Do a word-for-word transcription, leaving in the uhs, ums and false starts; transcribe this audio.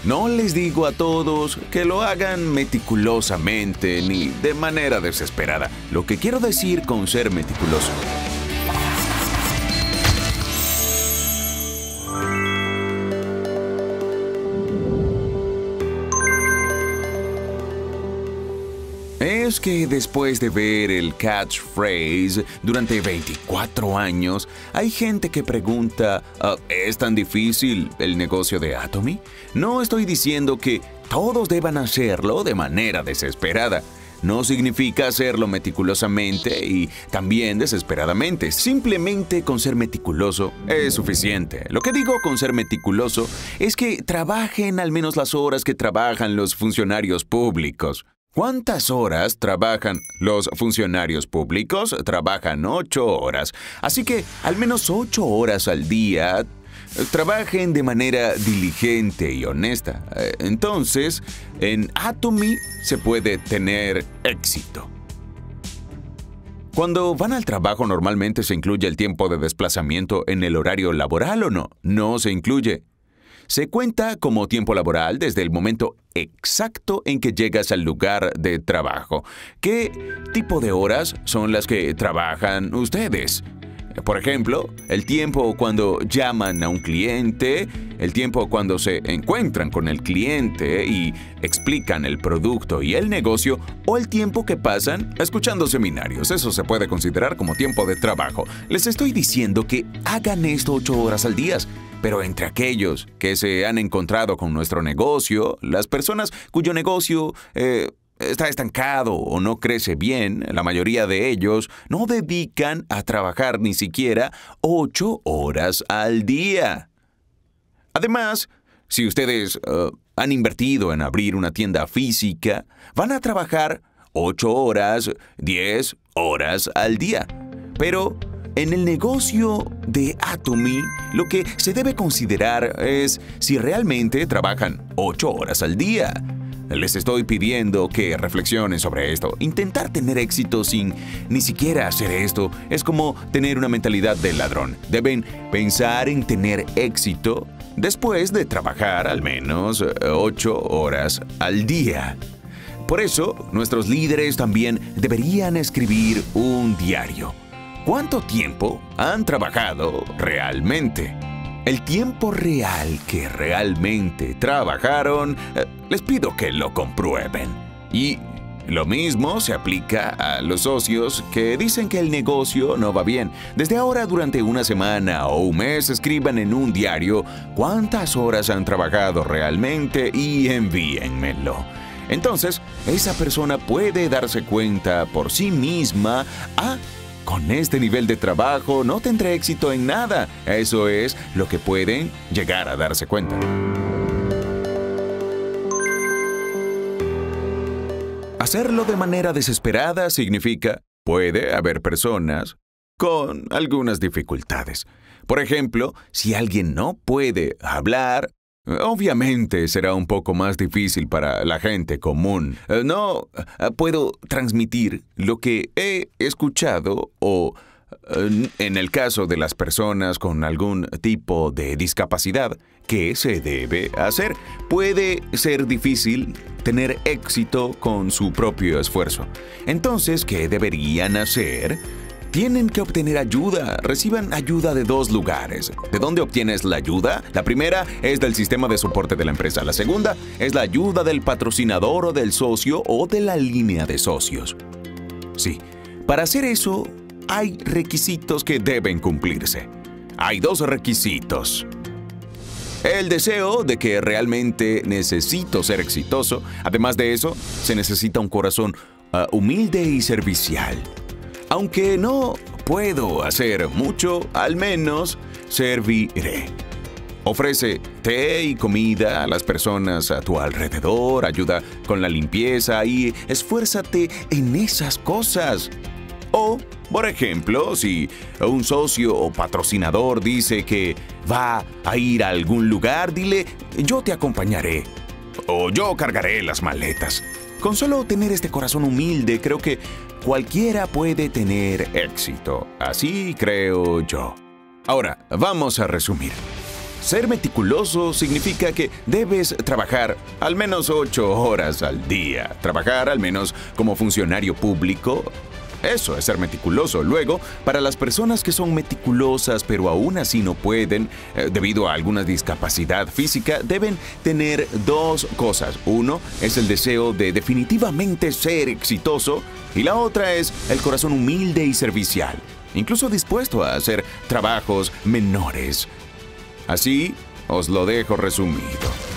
No les digo a todos que lo hagan meticulosamente ni de manera desesperada. Lo que quiero decir con ser meticuloso es que después de ver el catchphrase durante veinticuatro años, hay gente que pregunta, ¿es tan difícil el negocio de Atomy? No estoy diciendo que todos deban hacerlo de manera desesperada. No significa hacerlo meticulosamente y también desesperadamente. Simplemente con ser meticuloso es suficiente. Lo que digo con ser meticuloso es que trabajen al menos las horas que trabajan los funcionarios públicos. ¿Cuántas horas trabajan los funcionarios públicos? Trabajan ocho horas. Así que al menos ocho horas al día trabajen de manera diligente y honesta. Entonces, en Atomy se puede tener éxito. Cuando van al trabajo, normalmente se incluye el tiempo de desplazamiento en el horario laboral, ¿o no? No se incluye. Se cuenta como tiempo laboral desde el momento exacto en que llegas al lugar de trabajo. ¿Qué tipo de horas son las que trabajan ustedes? Por ejemplo, el tiempo cuando llaman a un cliente, el tiempo cuando se encuentran con el cliente y explican el producto y el negocio, o el tiempo que pasan escuchando seminarios. Eso se puede considerar como tiempo de trabajo. Les estoy diciendo que hagan esto ocho horas al día. Pero entre aquellos que se han encontrado con nuestro negocio, las personas cuyo negocio eh, está estancado o no crece bien, la mayoría de ellos no dedican a trabajar ni siquiera ocho horas al día. Además, si ustedes uh, han invertido en abrir una tienda física, van a trabajar ocho horas, diez horas al día. Pero en el negocio de Atomy, lo que se debe considerar es si realmente trabajan ocho horas al día. Les estoy pidiendo que reflexionen sobre esto. Intentar tener éxito sin ni siquiera hacer esto es como tener una mentalidad de ladrón. Deben pensar en tener éxito después de trabajar al menos ocho horas al día. Por eso, nuestros líderes también deberían escribir un diario. ¿Cuánto tiempo han trabajado realmente? El tiempo real que realmente trabajaron, eh, les pido que lo comprueben. Y lo mismo se aplica a los socios que dicen que el negocio no va bien. Desde ahora, durante una semana o un mes, escriban en un diario cuántas horas han trabajado realmente y envíenmelo. Entonces, esa persona puede darse cuenta por sí misma, ah, con este nivel de trabajo no tendré éxito en nada. Eso es lo que pueden llegar a darse cuenta. Hacerlo de manera desesperada significa, puede haber personas con algunas dificultades. Por ejemplo, si alguien no puede hablar, obviamente será un poco más difícil para la gente común. No puedo transmitir lo que he escuchado o, en el caso de las personas con algún tipo de discapacidad, ¿qué se debe hacer? Puede ser difícil tener éxito con su propio esfuerzo. Entonces, ¿qué deberían hacer? Tienen que obtener ayuda. Reciban ayuda de dos lugares. ¿De dónde obtienes la ayuda? La primera es del sistema de soporte de la empresa. La segunda es la ayuda del patrocinador o del socio o de la línea de socios. Sí, para hacer eso hay requisitos que deben cumplirse. Hay dos requisitos. El deseo de que realmente necesito ser exitoso. Además de eso, se necesita un corazón uh, humilde y servicial. Aunque no puedo hacer mucho, al menos serviré. Ofrece té y comida a las personas a tu alrededor, ayuda con la limpieza y esfuérzate en esas cosas. O, por ejemplo, si un socio o patrocinador dice que va a ir a algún lugar, dile, yo te acompañaré. O yo cargaré las maletas. Con solo tener este corazón humilde, creo que cualquiera puede tener éxito. Así creo yo. Ahora, vamos a resumir. Ser meticuloso significa que debes trabajar al menos ocho horas al día. Trabajar al menos como funcionario público. Eso es ser meticuloso. Luego, para las personas que son meticulosas pero aún así no pueden, eh, debido a alguna discapacidad física, deben tener dos cosas. Uno es el deseo de definitivamente ser exitoso y la otra es el corazón humilde y servicial, incluso dispuesto a hacer trabajos menores. Así os lo dejo resumido.